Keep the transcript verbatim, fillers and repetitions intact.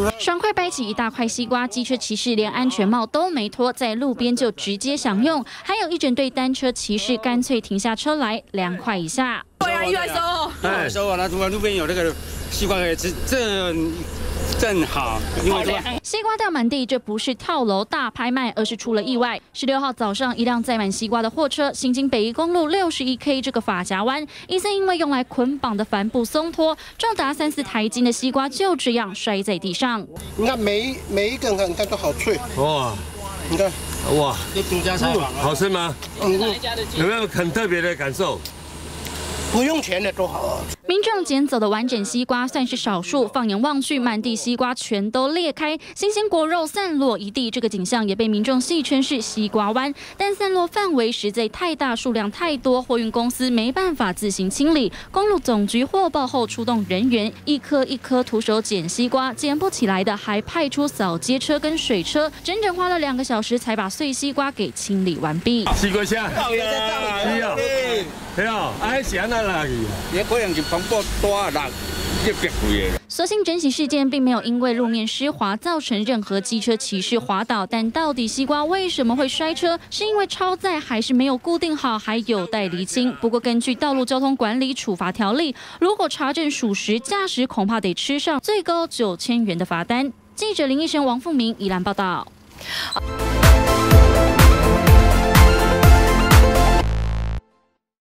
爽快掰起一大块西瓜，机车骑士连安全帽都没脱，在路边就直接享用。还有一整队单车骑士干脆停下车来凉快一下。 对啊，意外收哦， 意外收啊！那如果路边有那个西瓜可以吃，正正好。因为西瓜掉满地，这不是跳楼大拍卖，而是出了意外。十六号早上，一辆载满西瓜的货车行经北宜公路六十一 K 这个发夹弯，疑似因为用来捆绑的帆布松脱，重达三四台斤的西瓜就这样摔在地上。 你看每一每一根，你看都好脆哇！ 你看哇， 这独家采访， 好吃吗？ 嗯， 有没有很特别的感受？ 不用钱的多好啊！ 民众捡走的完整西瓜算是少数，放眼望去，满地西瓜全都裂开，新鲜果肉散落一地。这个景象也被民众戏称是“西瓜湾”，但散落范围实在太大，数量太多，货运公司没办法自行清理。公路总局获报后出动人员，一颗一颗徒手捡西瓜，捡不起来的还派出扫街车跟水车，整整花了两个小时才把碎西瓜给清理完毕。 西瓜虾，是啊，对啊，哎，是安那。 也可能是防爆大人，这别贵的。 所幸整起事件并没有因为路面湿滑造成任何机车骑士滑倒，但到底西瓜为什么会摔车？是因为超载还是没有固定好，还有待厘清。不过根据道路交通管理处罚条例，如果查证属实，驾驶恐怕得吃上最高九千元的罚单。记者林医生、王富明宜兰报道。